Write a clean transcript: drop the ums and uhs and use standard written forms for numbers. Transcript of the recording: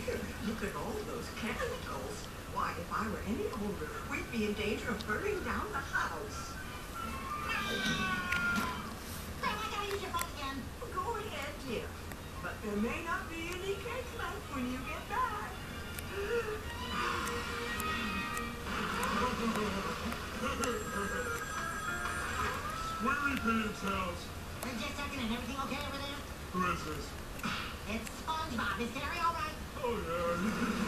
dear, look at all those candles. Why, if I were any older, we'd be in danger of burning down the house. Grandma, I gotta use your phone again. Well, go ahead, dear. But there may not be any cake left when you get back. Squirrely Pants house. Just checking in. Everything okay over there? Who is this? It's SpongeBob. Is Gary all right? Oh, yeah.